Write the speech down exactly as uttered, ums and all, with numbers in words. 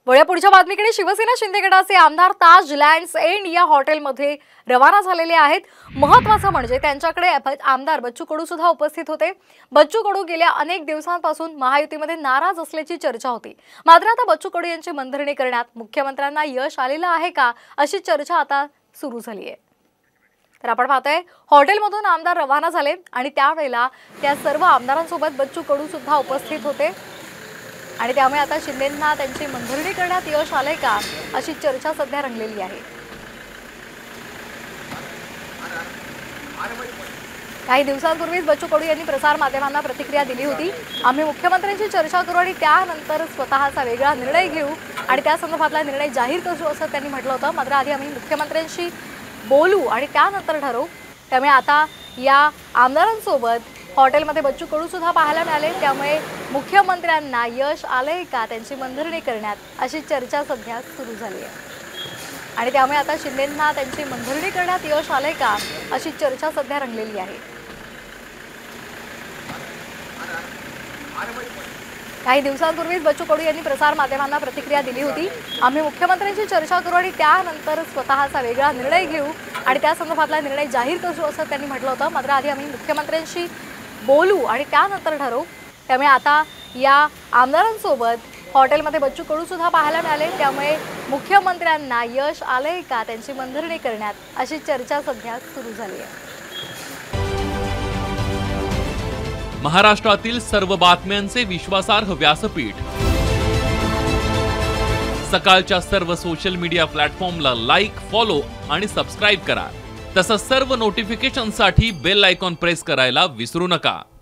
वळ्या पुढच्या बातमीकडे शिवसेना शिंदे गटाचे आमदार ताज लँड्स एंड या हॉटेलमध्ये रवाना झालेले आहेत। महत्त्वाचं म्हणजे त्यांच्याकडे आमदार बच्चू कडू सुद्धा उपस्थित होते। बच्चू कडू गेल्या अनेक दिवसांपासून महायुतीमध्ये नाराज असल्याची चर्चा होती, मात्र आता बच्चू कडू यांची मनधरणी करण्यात मुख्यमंत्र्यांना यश आलेलं आहे का अशी चर्चा आता सुरू झाली आहे। तर आपण पाहतोय हॉटेलमधून आमदार रवाना झाले आणि त्यावेळेला त्या सर्व आमदारांसोबत बच्चू कडू सुद्धा उपस्थित होते आणि त्यामुळे आता शिंदेंना त्यांची मनधरणी करण्यात यश आले का अशी चर्चा सध्या रंगलेली आहे। काही दिवसांपूर्वीच बच्चू कडू यांनी प्रसार माध्यमांना प्रतिक्रिया दिली होती। आम्ही मुख्यमंत्र्यांची चर्चा करू आणि त्यानंतर स्वतःचा वेगळा निर्णय घेऊ आणि त्या संदर्भातला निर्णय जाहीर करू असं त्यांनी म्हटलं होतं। मात्र आधी आम्ही मुख्यमंत्र्यांशी बोलू आणि त्यानंतर ठरवू। त्यामुळे आता या आमदारांसोबत हॉटेलमध्ये बच्चू कडू सुद्धा पाहायला मिळाले, त्यामुळे मुख्यमंत्र्यांना यश आले का त्यांची मनधरणी करण्यात अशी चर्चा सध्या सुरू झाली आहे आणि त्यामुळे आता शिंदेंना त्यांची मनधरणी करण्यात यश आले का अशी चर्चा सध्या रंगलेली आहे। काही दिवसांपूर्वीच बच्चू कडू यांनी प्रसार माध्यमांना प्रतिक्रिया दिली होती। आम्ही मुख्यमंत्र्यांची चर्चा करू आणि त्यानंतर स्वतःचा वेगळा निर्णय घेऊ आणि त्या संदर्भातला निर्णय जाहीर करू असं त्यांनी म्हटलं होतं। मात्र आधी आम्ही मुख्यमंत्र्यांशी बोलू आणि त्यानंतर ठरवू। त्यामुळे आता या आमदारांसोबत हॉटेलमध्ये बच्चू कडू सुद्धा पाहायला मिळाले, त्यामुळे मुख्यमंत्र्यांना यश आले का त्यांची मनधरणी करण्यात अशी चर्चा सध्या सुरू झाली आहे। महाराष्ट्रातील सर्व बातम्यांचे विश्वासार्ह व्यासपीठ सकाळच्या सर्व सोशल मीडिया प्लॅटफॉर्मला लाईक, फॉलो आणि सबस्क्राइब करा। तसंच सर्व नोटिफिकेशनसाठी बेल आयकॉन प्रेस करायला विसरू नका।